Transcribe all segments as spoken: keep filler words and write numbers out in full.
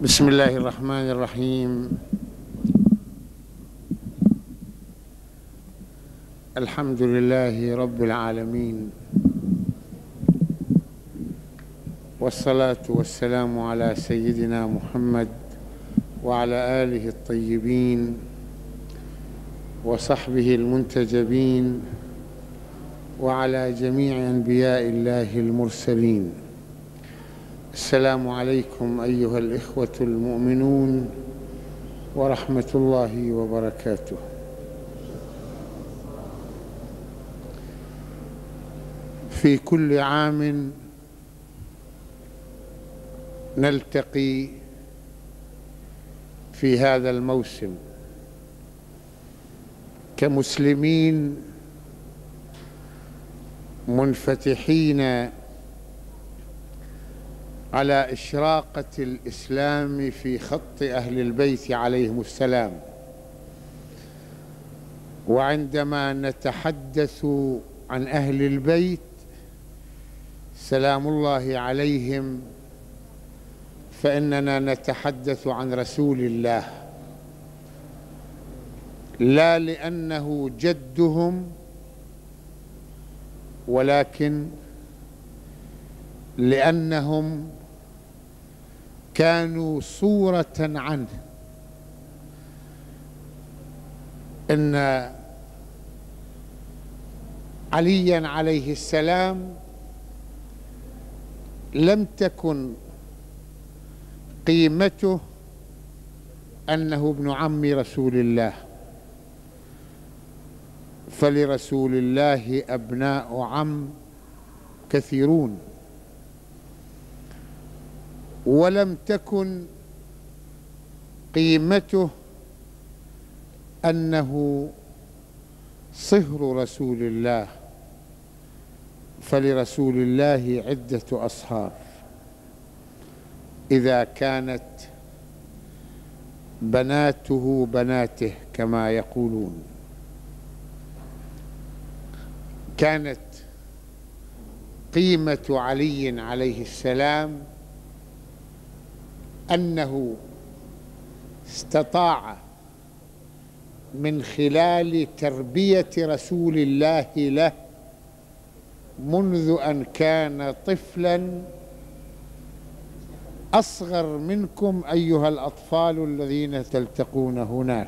بسم الله الرحمن الرحيم. الحمد لله رب العالمين، والصلاة والسلام على سيدنا محمد وعلى آله الطيبين وصحبه المنتجبين وعلى جميع أنبياء الله المرسلين. السلام عليكم أيها الإخوة المؤمنون ورحمة الله وبركاته. في كل عام نلتقي في هذا الموسم كمسلمين منفتحين على إشراقة الإسلام في خط أهل البيت عليهم السلام. وعندما نتحدث عن أهل البيت سلام الله عليهم فإننا نتحدث عن رسول الله، لا لأنه جدهم، ولكن لأنهم كانوا صورة عنه. إن عليا عليه السلام لم تكن قيمته أنه ابن عم رسول الله، فلرسول الله أبناء عم كثيرون، ولم تكن قيمته أنه صهر رسول الله، فلرسول الله عدة أصهار إذا كانت بناته بناته كما يقولون. كانت قيمة علي عليه السلام أنه استطاع من خلال تربية رسول الله له منذ أن كان طفلا أصغر منكم أيها الأطفال الذين تلتقون هناك.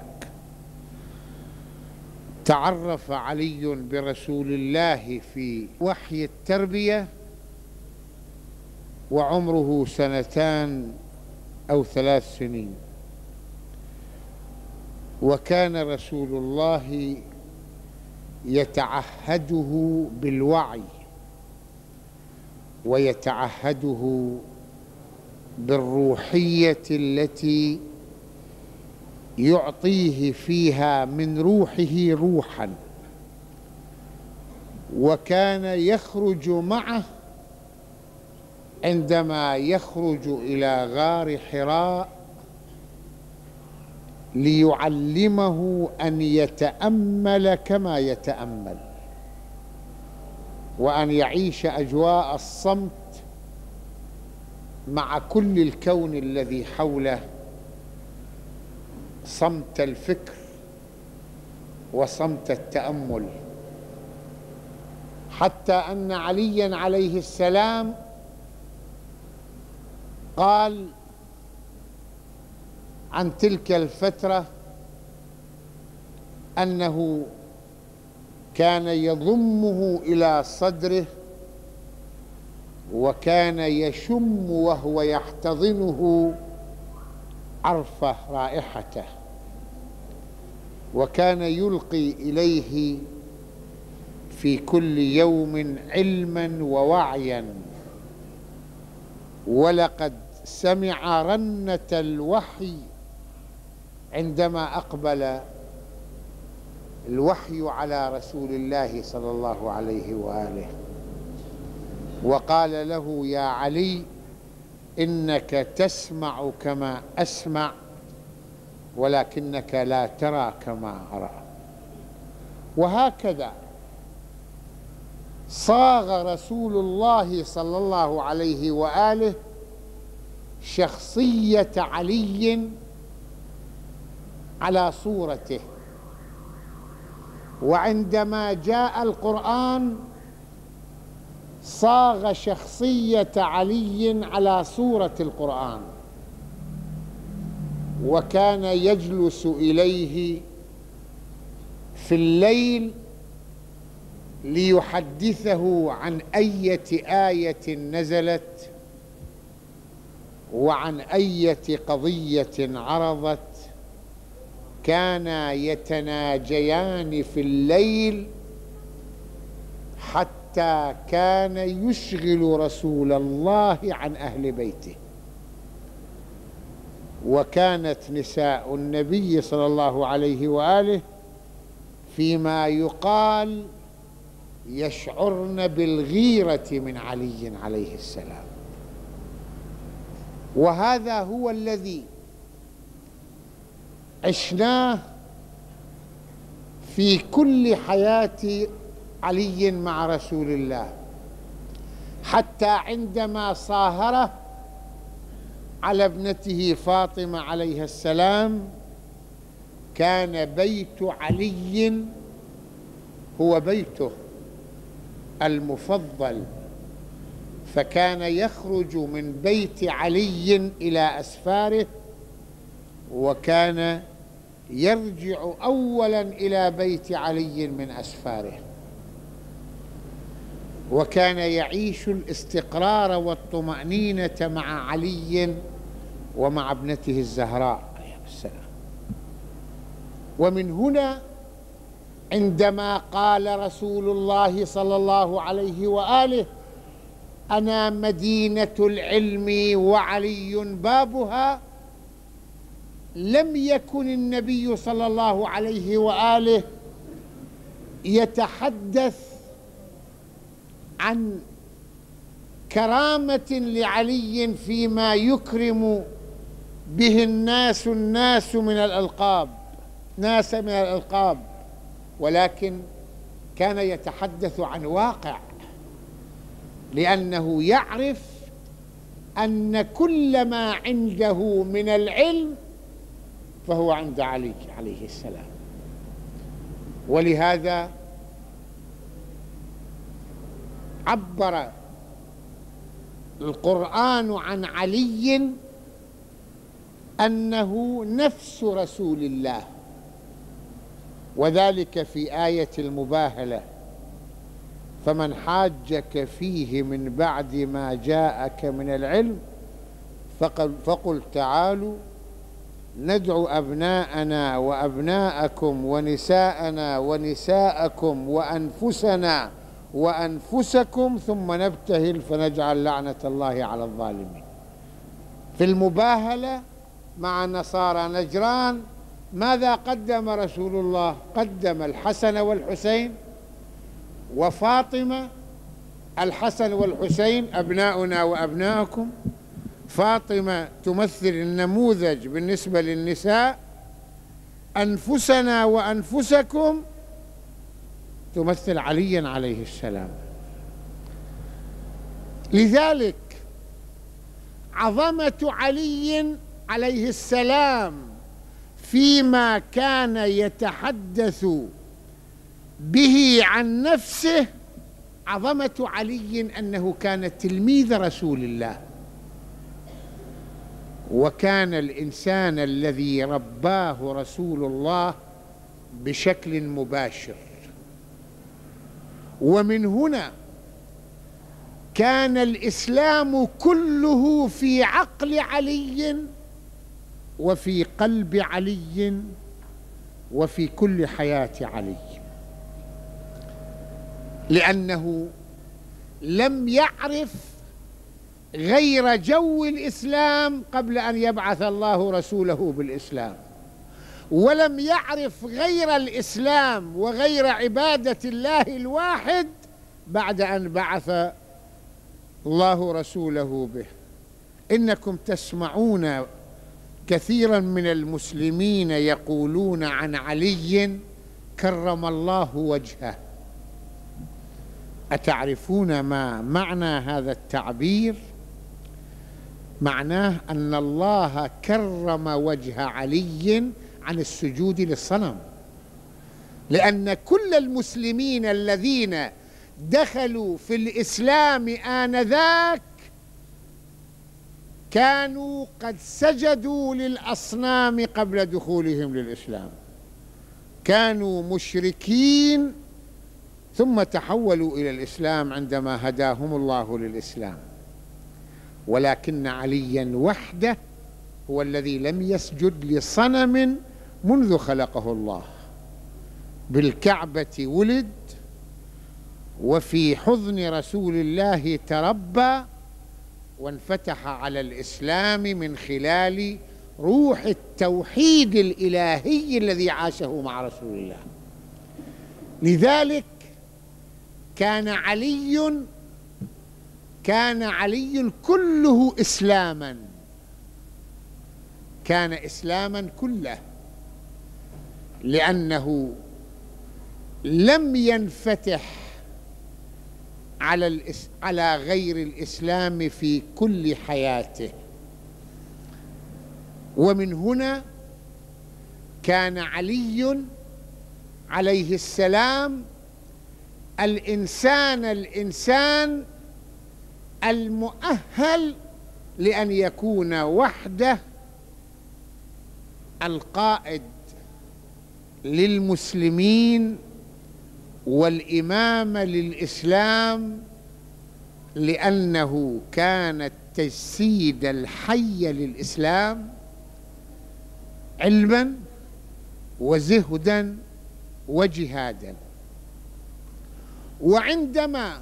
تعرف علي برسول الله في وحي التربية وعمره سنتان أو ثلاث سنين، وكان رسول الله يتعهده بالوعي ويتعهده بالروحية التي يعطيه فيها من روحه روحا، وكان يخرج معه عندما يخرج إلى غار حراء ليعلمه أن يتأمل كما يتأمل، وأن يعيش أجواء الصمت مع كل الكون الذي حوله، صمت الفكر وصمت التأمل. حتى أن عليا عليه السلام قال عن تلك الفترة أنه كان يضمه إلى صدره وكان يشم وهو يحتضنه عرفه رائحته، وكان يلقي إليه في كل يوم علما ووعيا. ولقد سمع رنة الوحي عندما أقبل الوحي على رسول الله صلى الله عليه وآله، وقال له: يا علي، إنك تسمع كما أسمع ولكنك لا ترى كما أرى. وهكذا صاغ رسول الله صلى الله عليه وآله شخصية علي على صورته، وعندما جاء القرآن صاغ شخصية علي على صورة القرآن، وكان يجلس إليه في الليل ليحدثه عن أية آية نزلت وعن أية قضية عرضت. كانا يتناجيان في الليل حتى كان يشغل رسول الله عن أهل بيته. وكانت نساء النبي صلى الله عليه وآله فيما يقال يشعرن بالغيرة من علي عليه السلام. وهذا هو الذي عشناه في كل حياة علي مع رسول الله، حتى عندما صاهره على ابنته فاطمة عليها السلام كان بيت علي هو بيته المفضل، فكان يخرج من بيت علي إلى أسفاره، وكان يرجع أولا إلى بيت علي من أسفاره، وكان يعيش الاستقرار والطمأنينة مع علي ومع ابنته الزهراء عليه السلام. ومن هنا عندما قال رسول الله صلى الله عليه وآله: أنا مدينة العلم وعلي بابها، لم يكن النبي صلى الله عليه وآله يتحدث عن كرامة لعلي فيما يكرم به الناس الناس من الألقاب ناس من الألقاب ولكن كان يتحدث عن واقع، لأنه يعرف أن كل ما عنده من العلم فهو عند علي عليه السلام. ولهذا عبر القرآن عن علي أنه نفس رسول الله، وذلك في آية المباهلة: فمن حاجك فيه من بعد ما جاءك من العلم فقل, فقل تعالوا ندعو أبناءنا وأبناءكم ونساءنا ونساءكم وأنفسنا وأنفسكم ثم نبتهل فنجعل لعنة الله على الظالمين. في المباهلة مع نصارى نجران ماذا قدم رسول الله؟ قدم الحسن والحسين وفاطمة. الحسن والحسين أبناؤنا وأبناءكم، فاطمة تمثل النموذج بالنسبة للنساء، أنفسنا وأنفسكم تمثل علي عليه السلام. لذلك عظمة علي عليه السلام فيما كان يتحدث به عن نفسه، عظمة علي أنه كان تلميذ رسول الله، وكان الإنسان الذي رباه رسول الله بشكل مباشر. ومن هنا كان الإسلام كله في عقل علي وفي قلب علي وفي كل حياة علي، لأنه لم يعرف غير جو الإسلام قبل أن يبعث الله رسوله بالإسلام، ولم يعرف غير الإسلام وغير عبادة الله الواحد بعد أن بعث الله رسوله به. إنكم تسمعون كثيرا من المسلمين يقولون عن علي كرم الله وجهه. أتعرفون ما معنى هذا التعبير؟ معناه أن الله كرم وجه علي عن السجود للصنم، لأن كل المسلمين الذين دخلوا في الإسلام آنذاك كانوا قد سجدوا للأصنام قبل دخولهم للإسلام، كانوا مشركين ثم تحولوا إلى الإسلام عندما هداهم الله للإسلام. ولكن عليا وحده هو الذي لم يسجد لصنم منذ خلقه الله. بالكعبة ولد، وفي حضن رسول الله تربى، وانفتح على الإسلام من خلال روح التوحيد الإلهي الذي عاشه مع رسول الله. لذلك كان علي كان علي كله إسلاما، كان إسلاما كله، لأنه لم ينفتح على على غير الإسلام في كل حياته. ومن هنا كان علي عليه السلام الإنسان الإنسان المؤهل لأن يكون وحده القائد للمسلمين والإمام للإسلام، لأنه كان التجسيد الحي للإسلام علما وزهدا وجهادا. وعندما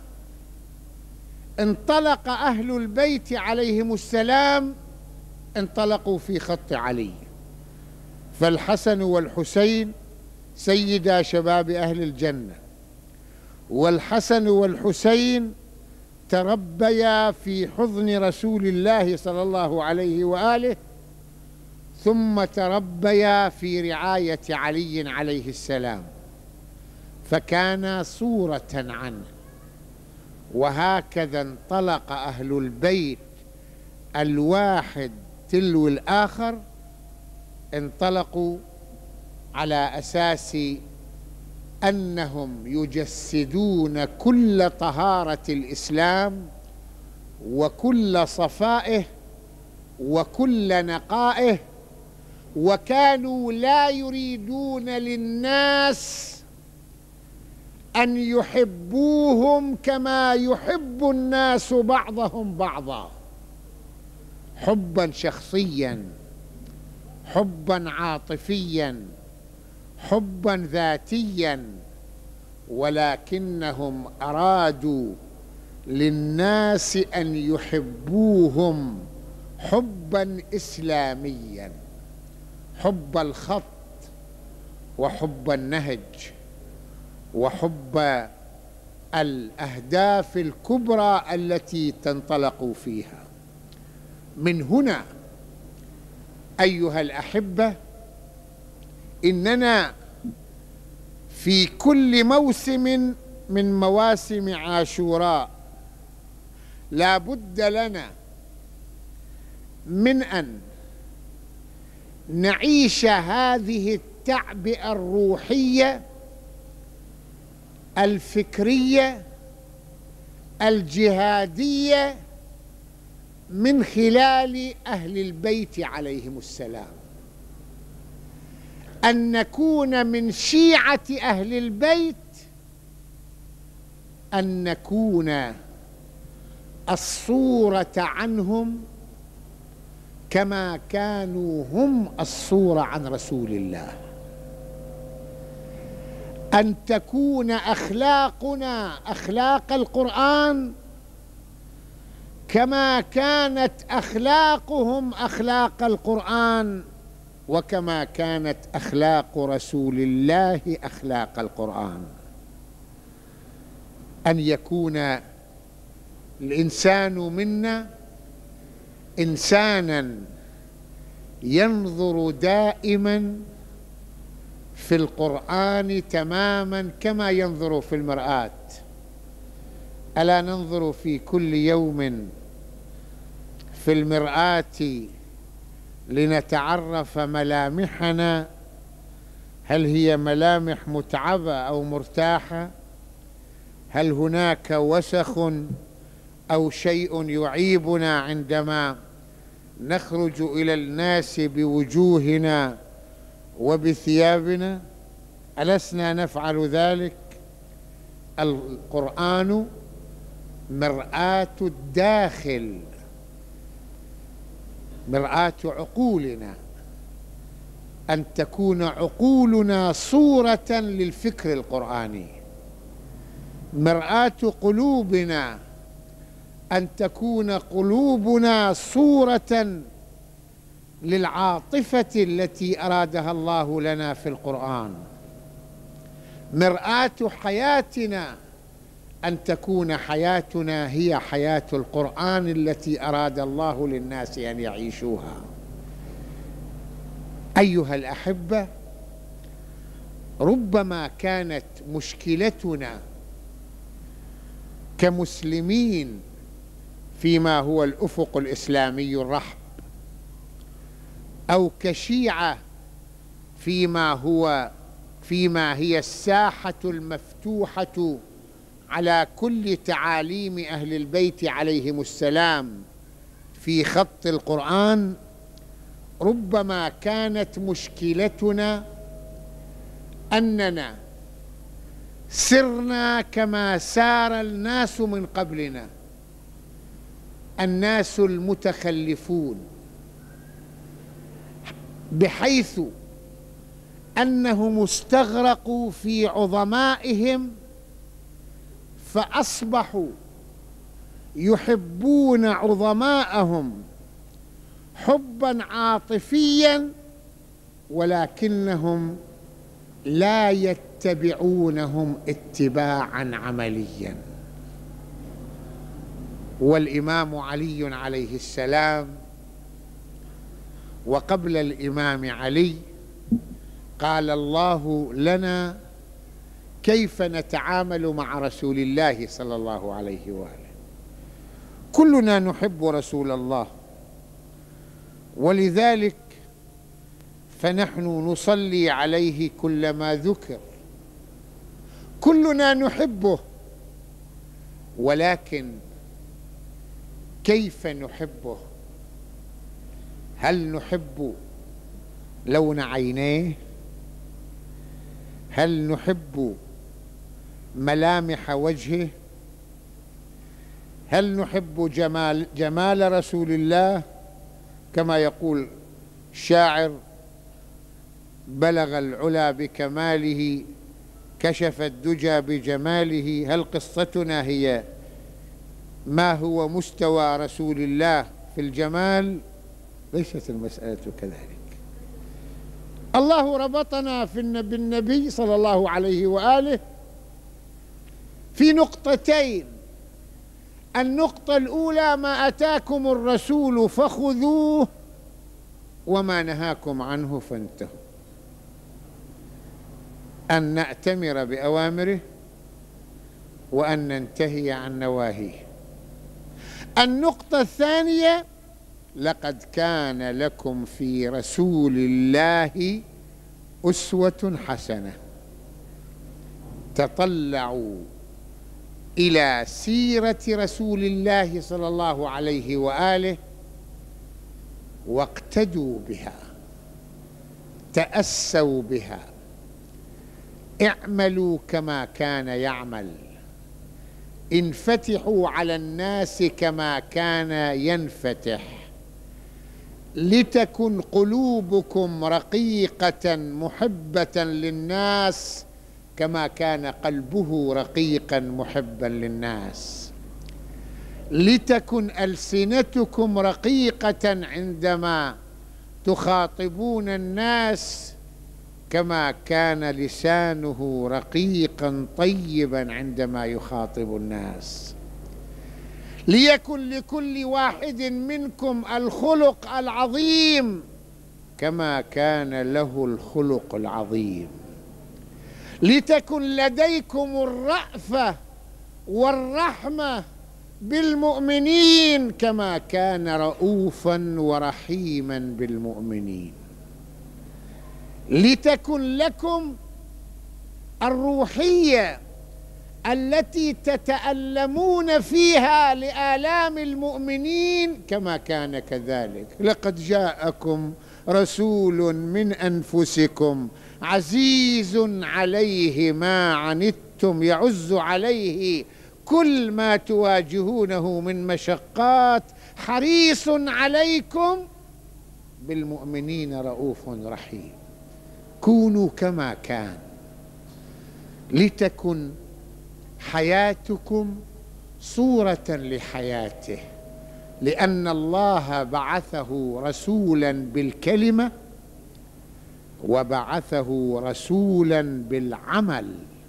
انطلق أهل البيت عليهم السلام انطلقوا في خط علي، فالحسن والحسين سيدا شباب أهل الجنة، والحسن والحسين تربيا في حضن رسول الله صلى الله عليه وآله، ثم تربيا في رعاية علي عليه السلام، فكانا صورة عنه. وهكذا انطلق أهل البيت الواحد تلو الآخر، انطلقوا على أساس أنهم يجسدون كل طهارة الإسلام وكل صفائه وكل نقائه، وكانوا لا يريدون للناس أن يحبوهم كما يحب الناس بعضهم بعضا، حبا شخصيا، حبا عاطفيا، حبا ذاتيا، ولكنهم أرادوا للناس أن يحبوهم حبا إسلاميا، حب الخط وحب النهج وحب الأهداف الكبرى التي تنطلقوا فيها. من هنا أيها الأحبة إننا في كل موسم من مواسم عاشوراء لا بد لنا من أن نعيش هذه التعبئة الروحية الفكرية الجهادية من خلال أهل البيت عليهم السلام، أن نكون من شيعة أهل البيت، أن نكون الصورة عنهم كما كانوا هم الصورة عن رسول الله، أن تكون أخلاقنا أخلاق القرآن كما كانت أخلاقهم أخلاق القرآن، وكما كانت أخلاق رسول الله أخلاق القرآن. أن يكون الإنسان منا إنسانا ينظر دائما في القرآن تماما كما ينظر في المرآة. ألا ننظر في كل يوم في المرآة لنتعرف ملامحنا، هل هي ملامح متعبة أو مرتاحة؟ هل هناك وسخ أو شيء يعيبنا عندما نخرج إلى الناس بوجوهنا وبثيابنا؟ ألسنا نفعل ذلك؟ القرآن مرآة الداخل، مرآة عقولنا، أن تكون عقولنا صورة للفكر القرآني. مرآة قلوبنا، أن تكون قلوبنا صورة للعاطفة التي أرادها الله لنا في القرآن. مرآة حياتنا، أن تكون حياتنا هي حياة القرآن التي أراد الله للناس أن يعيشوها. أيها الأحبة، ربما كانت مشكلتنا كمسلمين فيما هو الأفق الإسلامي الرحب، أو كشيعة فيما هو فيما هي الساحة المفتوحة على كل تعاليم أهل البيت عليهم السلام في خط القرآن، ربما كانت مشكلتنا أننا سرنا كما سار الناس من قبلنا، الناس المتخلفون، بحيث أنهم استغرقوا في عظمائهم فأصبحوا يحبون عظماءهم حبا عاطفيا، ولكنهم لا يتبعونهم اتباعا عمليا. والإمام علي عليه السلام، وقبل الإمام علي قال الله لنا كيف نتعامل مع رسول الله صلى الله عليه وآله. كلنا نحب رسول الله، ولذلك فنحن نصلي عليه كلما ذكر، كلنا نحبه، ولكن كيف نحبه؟ هل نحب لون عينيه؟ هل نحب ملامح وجهه؟ هل نحب جمال جمال رسول الله؟ كما يقول الشاعر: بلغ العلا بكماله، كشف الدجى بجماله. هل قصتنا هي ما هو مستوى رسول الله في الجمال؟ ليست المسألة كذلك. الله ربطنا في بالنبي صلى الله عليه وآله في نقطتين. النقطة الأولى: ما أتاكم الرسول فخذوه وما نهاكم عنه فانتهوا، أن نأتمر بأوامره وأن ننتهي عن نواهيه. النقطة الثانية: لقد كان لكم في رسول الله أسوة حسنة. تطلعوا إلى سيرة رسول الله صلى الله عليه وآله واقتدوا بها، تأسوا بها، اعملوا كما كان يعمل، انفتحوا على الناس كما كان ينفتح، لتكن قلوبكم رقيقة محبة للناس كما كان قلبه رقيقا محبا للناس، لتكن ألسنتكم رقيقة عندما تخاطبون الناس كما كان لسانه رقيقا طيبا عندما يخاطب الناس. ليكن لكل واحد منكم الخلق العظيم كما كان له الخلق العظيم. لتكن لديكم الرأفة والرحمة بالمؤمنين كما كان رؤوفا ورحيما بالمؤمنين، لتكن لكم الروحية التي تتألمون فيها لآلام المؤمنين كما كان كذلك. لقد جاءكم رسول من أنفسكم عزيز عليه ما عنتم يعز عليه كل ما تواجهونه من مشقات حريص عليكم بالمؤمنين رؤوف رحيم. كونوا كما كان، لتكن حياتكم صورة لحياته، لأن الله بعثه رسولا بالكلمة وبعثه رسولا بالعمل،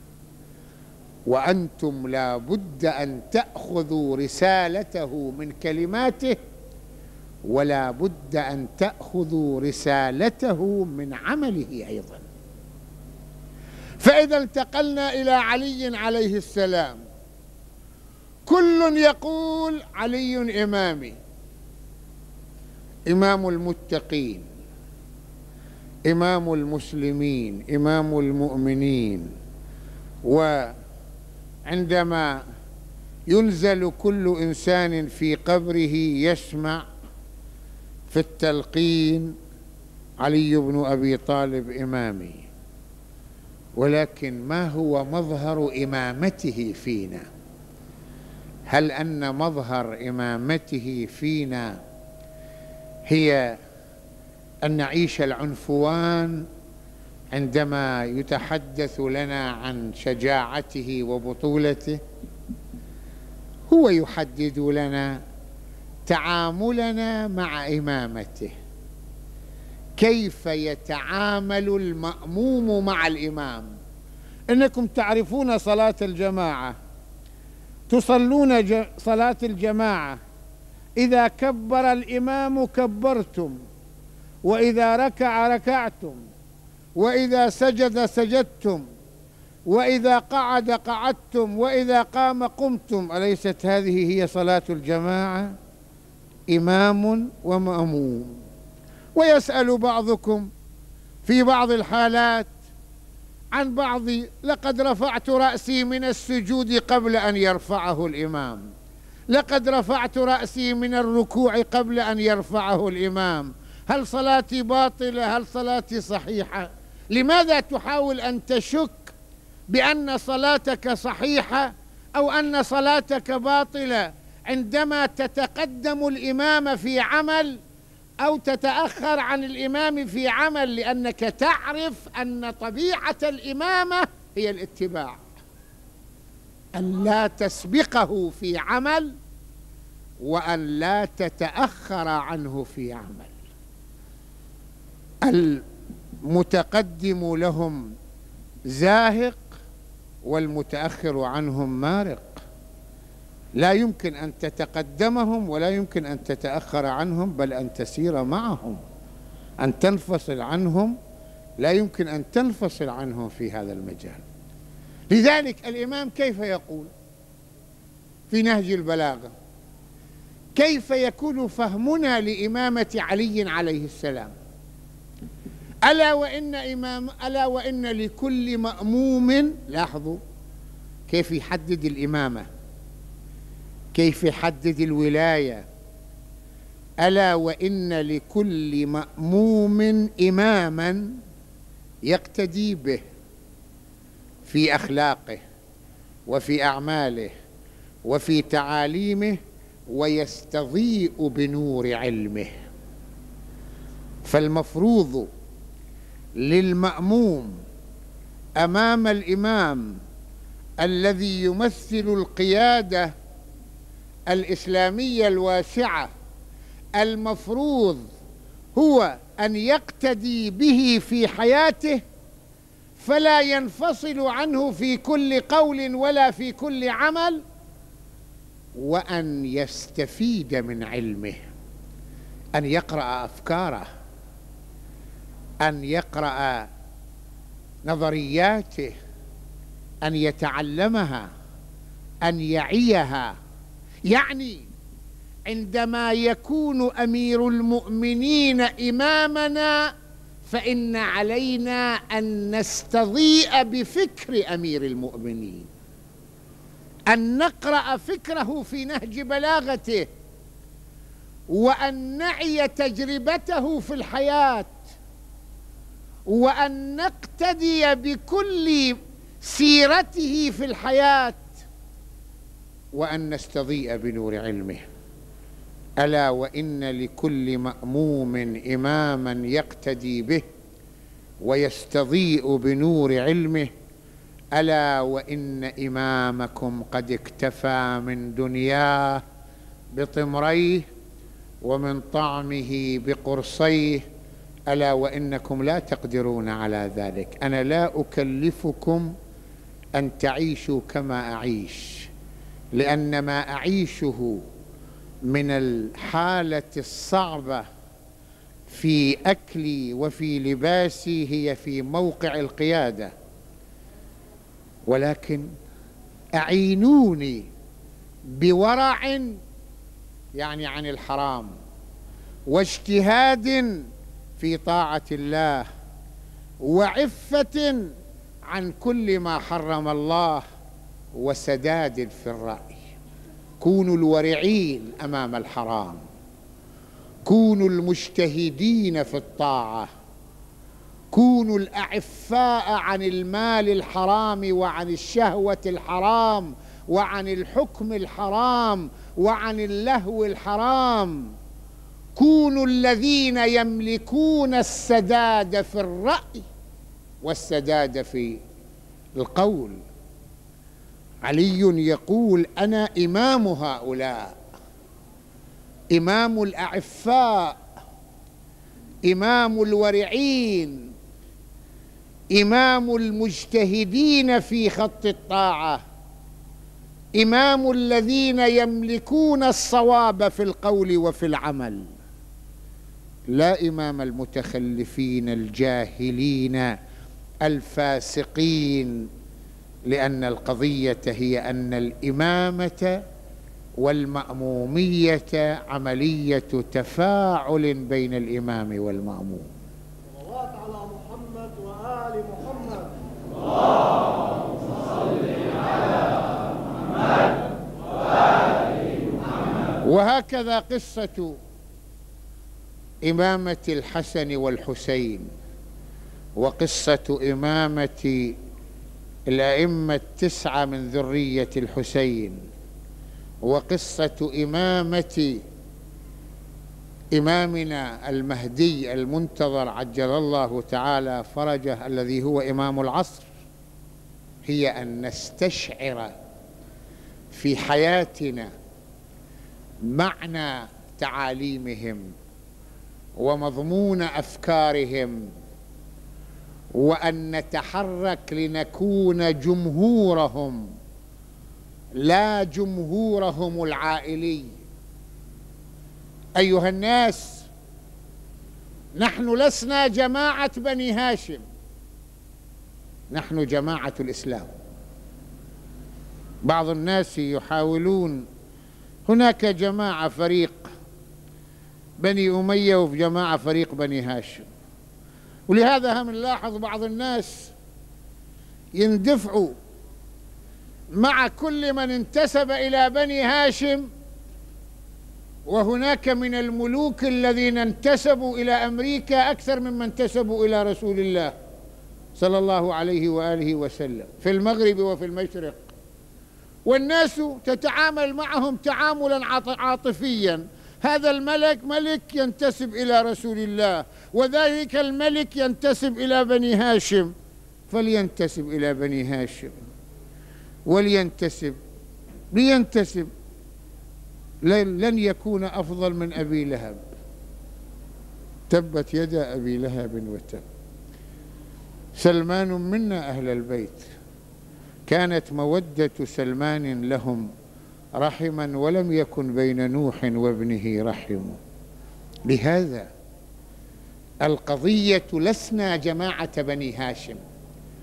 وأنتم لا بد أن تأخذوا رسالته من كلماته ولا بد أن تأخذوا رسالته من عمله أيضا. فإذا انتقلنا إلى علي عليه السلام، كل يقول علي إمامي، إمام المتقين، إمام المسلمين، إمام المؤمنين. وعندما ينزل كل إنسان في قبره يسمع في التلقين علي بن أبي طالب إمامي، ولكن ما هو مظهر إمامته فينا؟ هل أن مظهر إمامته فينا هي أن نعيش العنفوان عندما يتحدث لنا عن شجاعته وبطولته؟ هو يحدد لنا تعاملنا مع إمامته، كيف يتعامل المأموم مع الإمام. إنكم تعرفون صلاة الجماعة، تصلون صلاة الجماعة، إذا كبر الإمام كبرتم، وإذا ركع ركعتم، وإذا سجد سجدتم، وإذا قعد قعدتم، وإذا قام قمتم. أليست هذه هي صلاة الجماعة؟ إمام ومأموم. ويسأل بعضكم في بعض الحالات عن بعض: لقد رفعت رأسي من السجود قبل أن يرفعه الإمام، لقد رفعت رأسي من الركوع قبل أن يرفعه الإمام، هل صلاتي باطلة؟ هل صلاتي صحيحة؟ لماذا تحاول أن تشك بأن صلاتك صحيحة أو أن صلاتك باطلة عندما تتقدم الإمام في عمل أو تتأخر عن الإمام في عمل؟ لأنك تعرف أن طبيعة الإمامة هي الاتباع، أن لا تسبقه في عمل وأن لا تتأخر عنه في عمل. المتقدم لهم زاهق والمتأخر عنهم مارق، لا يمكن أن تتقدمهم ولا يمكن أن تتأخر عنهم، بل أن تسير معهم، أن تنفصل عنهم لا يمكن أن تنفصل عنهم في هذا المجال. لذلك الإمام كيف يقول في نهج البلاغة؟ كيف يكون فهمنا لإمامة علي عليه السلام؟ ألا وإن إمام ألا وإن لكل مأموم، لاحظوا كيف يحدد الإمامة، كيف يحدد الولاية. ألا وإن لكل مأموم إماما يقتدي به في أخلاقه وفي أعماله وفي تعاليمه ويستضيء بنور علمه. فالمفروض للمأموم أمام الإمام الذي يمثل القيادة الإسلامية الواسعة، المفروض هو أن يقتدي به في حياته، فلا ينفصل عنه في كل قول ولا في كل عمل، وأن يستفيد من علمه، أن يقرأ أفكاره، أن يقرأ نظرياته، أن يتعلمها، أن يعيها. يعني عندما يكون أمير المؤمنين إمامنا فإن علينا أن نستضيء بفكر أمير المؤمنين، أن نقرأ فكره في نهج بلاغته، وأن نعي تجربته في الحياة، وأن نقتدي بكل سيرته في الحياة، وأن نستضيء بنور علمه. ألا وإن لكل مأموم إماما يقتدي به ويستضيء بنور علمه. ألا وإن إمامكم قد اكتفى من دنياه بطمريه ومن طعمه بقرصيه. ألا وإنكم لا تقدرون على ذلك. أنا لا أكلفكم أن تعيشوا كما أعيش، لأن ما أعيشه من الحالة الصعبة في أكلي وفي لباسي هي في موقع القيادة، ولكن أعينوني بورع يعني عن الحرام، واجتهاد في طاعة الله، وعفة عن كل ما حرم الله، وسداد في الرأي. كونوا الورعين أمام الحرام، كونوا المجتهدين في الطاعة، كونوا الأعفاء عن المال الحرام وعن الشهوة الحرام وعن الحكم الحرام وعن اللهو الحرام. كونوا الذين يملكون السداد في الرأي والسداد في القول. علي يقول: أنا إمام هؤلاء، إمام الأعفاء، إمام الورعين، إمام المجتهدين في خط الطاعة، إمام الذين يملكون الصواب في القول وفي العمل، لا إمام المتخلفين الجاهلين الفاسقين. لأن القضية هي أن الإمامة والمأمومية عملية تفاعل بين الإمام والمأموم. صلوات على محمد وآل محمد. اللهم صل على محمد وآل محمد. وهكذا قصة إمامة الحسن والحسين، وقصة إمامة الأئمة التسعة من ذرية الحسين، وقصة إمامة إمامنا المهدي المنتظر عجل الله تعالى فرجه الذي هو إمام العصر، هي أن نستشعر في حياتنا معنى تعاليمهم ومضمون أفكارهم، وأن نتحرك لنكون جمهورهم لا جمهورهم العائلي. أيها الناس، نحن لسنا جماعة بني هاشم، نحن جماعة الإسلام. بعض الناس يحاولون، هناك جماعة فريق بني أمية وفي جماعة فريق بني هاشم، ولهذا هم نلاحظ بعض الناس يندفعوا مع كل من انتسب إلى بني هاشم، وهناك من الملوك الذين انتسبوا إلى أمريكا أكثر ممن انتسبوا إلى رسول الله صلى الله عليه وآله وسلم في المغرب وفي المشرق، والناس تتعامل معهم تعاملا عاطفيا. هذا الملك ملك ينتسب إلى رسول الله، وذلك الملك ينتسب إلى بني هاشم، فلينتسب إلى بني هاشم، ولينتسب لينتسب لن يكون أفضل من أبي لهب، تبت يدا أبي لهب وتب. سلمان منا أهل البيت، كانت مودة سلمان لهم رحما، ولم يكن بين نوح وابنه رحم. لهذا القضية لسنا جماعة بني هاشم،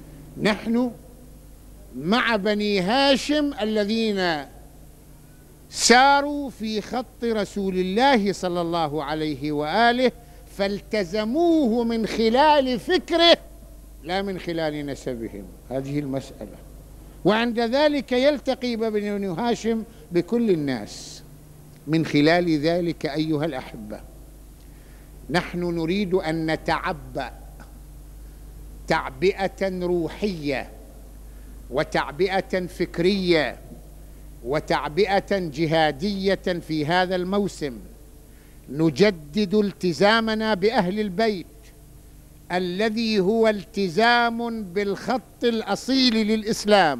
نحن مع بني هاشم الذين ساروا في خط رسول الله صلى الله عليه وآله، فالتزموه من خلال فكره لا من خلال نسبهم. هذه المسألة. وعند ذلك يلتقي بني هاشم بكل الناس. من خلال ذلك أيها الأحبة، نحن نريد أن نتعبأ تعبئة روحية وتعبئة فكرية وتعبئة جهادية في هذا الموسم، نجدد التزامنا بأهل البيت الذي هو التزام بالخط الأصيل للإسلام،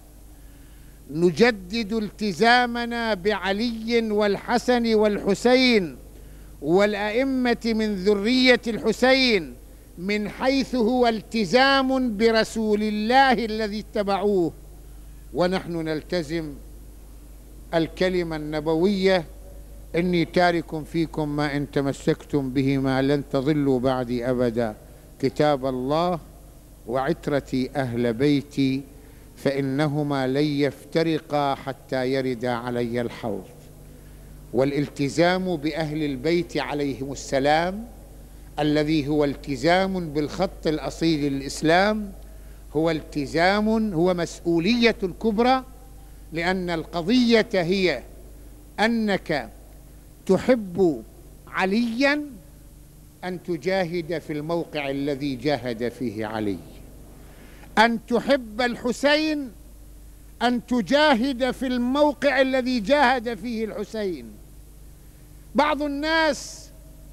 نجدد التزامنا بعلي والحسن والحسين والأئمة من ذرية الحسين من حيث هو التزام برسول الله الذي اتبعوه، ونحن نلتزم الكلمة النبوية: إني تارك فيكم ما إن تمسكتم بهما لن تضلوا بعدي أبدا، كتاب الله وعترتي أهل بيتي فإنهما لن يفترقا حتى يردا علي الحوض. والالتزام بأهل البيت عليهم السلام الذي هو التزام بالخط الأصيل للإسلام هو التزام، هو مسؤولية كبرى، لأن القضية هي أنك تحب عليا أن تجاهد في الموقع الذي جاهد فيه علي، أن تحب الحسين أن تجاهد في الموقع الذي جاهد فيه الحسين. بعض الناس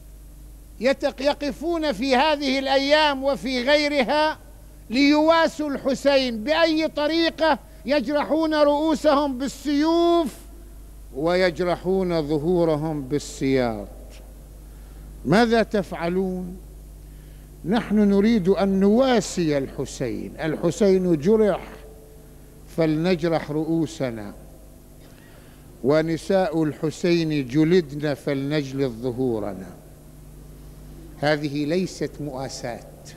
يقفون في هذه الأيام وفي غيرها ليواسوا الحسين بأي طريقة، يجرحون رؤوسهم بالسيوف ويجرحون ظهورهم بالسياط. ماذا تفعلون؟ نحن نريد أن نواسي الحسين. الحسين جرح فلنجرح رؤوسنا، ونساء الحسين جلدن فلنجلد ظهورنا. هذه ليست مواساة.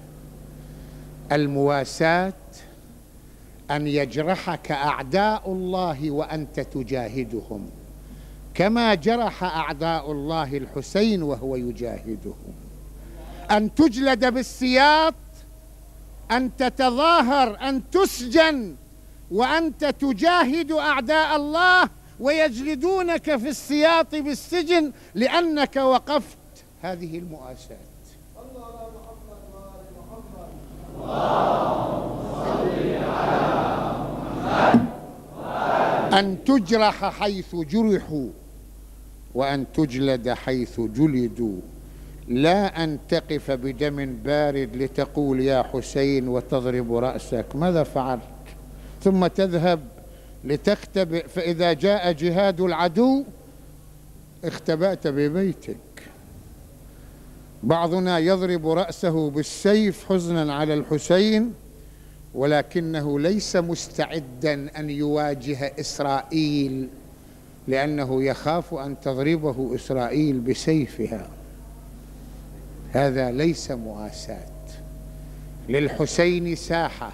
المواساة أن يجرحك أعداء الله وأنت تجاهدهم، كما جرح أعداء الله الحسين وهو يجاهدهم. أن تجلد بالسياط، أن تتظاهر، أن تسجن وأنت تجاهد أعداء الله ويجلدونك في السياط بالسجن لأنك وقفت. هذه المؤاساة. صلوا على محمد وآل محمد. اللهم صل على محمد وآل. أن تجرح حيث جرحوا وأن تجلد حيث جلدوا، لا أن تقف بدم بارد لتقول يا حسين وتضرب رأسك. ماذا فعلت؟ ثم تذهب لتختبئ، فإذا جاء جهاد العدو اختبأت ببيتك. بعضنا يضرب رأسه بالسيف حزنا على الحسين، ولكنه ليس مستعدا أن يواجه إسرائيل لأنه يخاف أن تضربه إسرائيل بسيفها. هذا ليس مواساة. للحسين ساحة،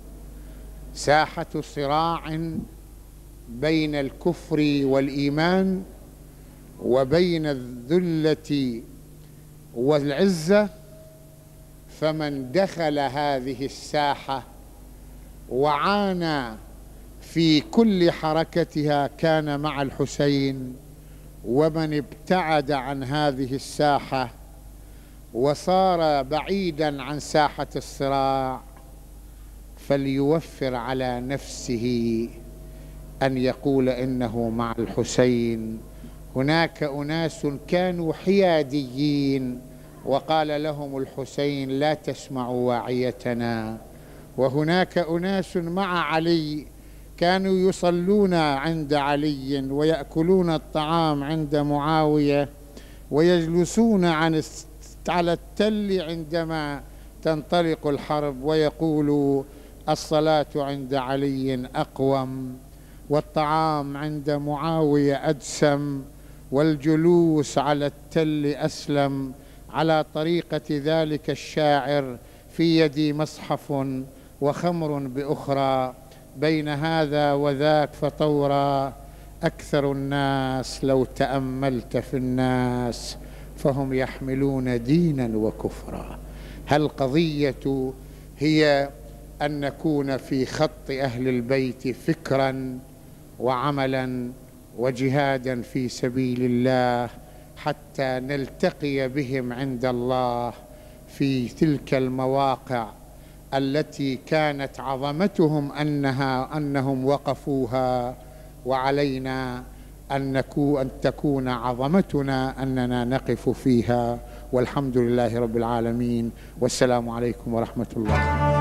ساحة صراع بين الكفر والإيمان وبين الذلة والعزة، فمن دخل هذه الساحة وعانى في كل حركتها كان مع الحسين، ومن ابتعد عن هذه الساحة وصار بعيدا عن ساحة الصراع فليوفر على نفسه أن يقول إنه مع الحسين. هناك أناس كانوا حياديين وقال لهم الحسين لا تسمعوا واعيتنا، وهناك أناس مع علي كانوا يصلون عند علي ويأكلون الطعام عند معاوية ويجلسون عن على التل عندما تنطلق الحرب ويقولوا الصلاة عند علي أقوم والطعام عند معاوية أدسم والجلوس على التل أسلم، على طريقة ذلك الشاعر: في يدي مصحف وخمر بأخرى، بين هذا وذاك فطورا، أكثر الناس لو تأملت في الناس فهم يحملون دينا وكفرا. هل القضية هي أن نكون في خط أهل البيت فكرا وعملا وجهادا في سبيل الله حتى نلتقي بهم عند الله في تلك المواقع التي كانت عظمتهم أنها أنهم وقفوها، وعلينا أن نكون أن تكون عظمتنا أننا نقف فيها. والحمد لله رب العالمين، والسلام عليكم ورحمة الله.